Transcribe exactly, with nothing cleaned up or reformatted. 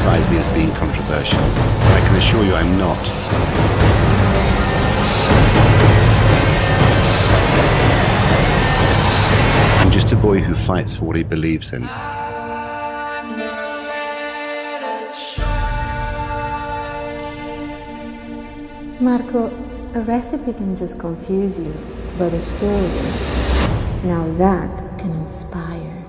criticize me as being controversial, but I can assure you I'm not. I'm just a boy who fights for what he believes in. Marco, a recipe can just confuse you, but a story, now that can inspire.